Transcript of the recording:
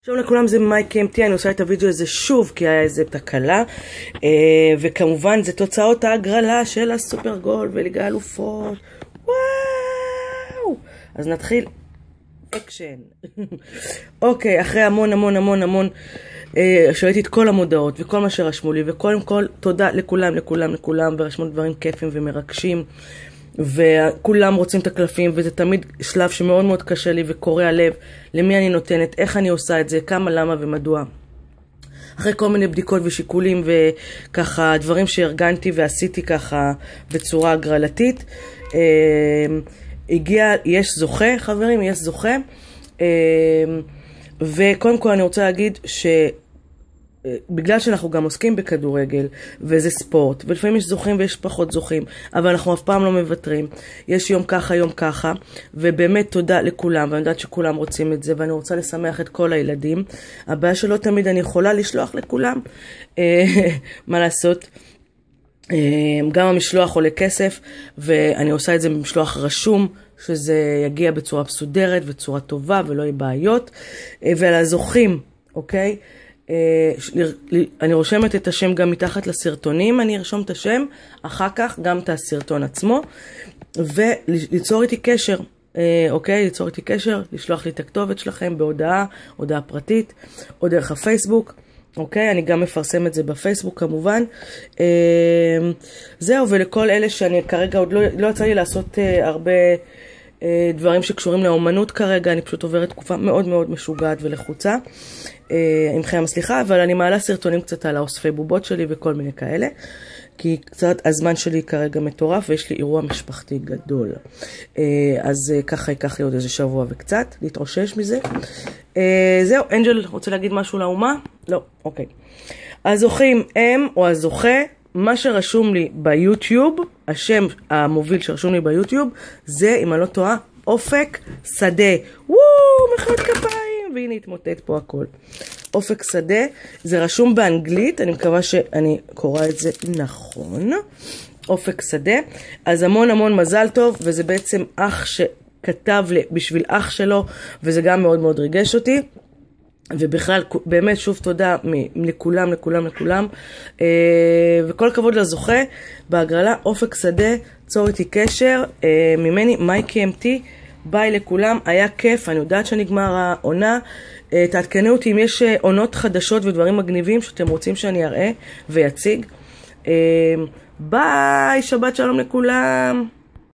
שלום לכולם, זה מייק אמפטי, אני עושה את הוידאו הזה שוב כי היה איזה תקלה, וכמובן זה תוצאות ההגרלה של הסופר גול וליגה אלופות. וואו! אז נתחיל אקשן. אוקיי, אחרי המון שראיתי את כל המודעות וכל מה שרשמו לי, וקודם כל תודה לכולם, ורשמו דברים כיפים ומרגשים, וכולם רוצים את הקלפים, וזה תמיד שלב שמאוד מאוד קשה לי וקורע לב, למי אני נותנת, איך אני עושה את זה, כמה, למה ומדוע. אחרי כל מיני בדיקות ושיקולים וככה דברים שארגנתי ועשיתי ככה בצורה הגרלתית, יש זוכה, חברים, יש זוכה. וקודם כל אני רוצה להגיד בגלל שאנחנו גם עוסקים בכדורגל, וזה ספורט, ולפעמים יש זוכים ויש פחות זוכים, אבל אנחנו אף פעם לא מוותרים. יש יום ככה, ובאמת תודה לכולם, ואני יודעת שכולם רוצים את זה, ואני רוצה לשמח את כל הילדים. הבעיה שלא תמיד אני יכולה לשלוח לכולם, מה לעשות? גם המשלוח עולה כסף, ואני עושה את זה במשלוח רשום, שזה יגיע בצורה מסודרת וצורה טובה, ולא יהיה בעיות. ועל הזוכים, אוקיי? אני רושמת את השם גם מתחת לסרטונים, אני ארשום את השם, אחר כך גם את הסרטון עצמו, וליצור איתי קשר, אוקיי? ליצור איתי קשר, לשלוח לי את הכתובת שלכם הודעה פרטית, או דרך הפייסבוק, אוקיי? אני גם מפרסם את זה בפייסבוק כמובן. זהו, ולכל אלה שאני כרגע עוד לא יצא לי לעשות הרבה דברים שקשורים לאומנות כרגע, אני פשוט עוברת תקופה מאוד מאוד משוגעת ולחוצה, עמכם הסליחה, אבל אני מעלה סרטונים קצת על האוספי בובות שלי וכל מיני כאלה, כי קצת הזמן שלי כרגע מטורף, ויש לי אירוע משפחתי גדול. אז ככה ייקח לי עוד איזה שבוע וקצת, להתרושש מזה. זהו, אנג'ל, רוצה להגיד משהו לאומה? לא, אוקיי. הזוכים הם, או הזוכה, מה שרשום לי ביוטיוב, השם המוביל שרשום לי ביוטיוב, זה, אם אני לא טועה, אופק שדה. מחיאות כפיים, והנה התמוטט פה הכל. אופק שדה, זה רשום באנגלית, אני מקווה שאני קורא את זה נכון. אופק שדה, אז המון מזל טוב, וזה בעצם אח שכתב לי בשביל אח שלו, וזה גם מאוד מאוד ריגש אותי. ובכלל, באמת שוב תודה לכולם, וכל הכבוד לזוכה בהגרלה אופק שדה, צור איתי קשר, ממני מייק אמפטי, ביי לכולם, היה כיף, אני יודעת שנגמר העונה, תעדכנו אותי אם יש עונות חדשות ודברים מגניבים שאתם רוצים שאני אראה ויציג. ביי, שבת שלום לכולם.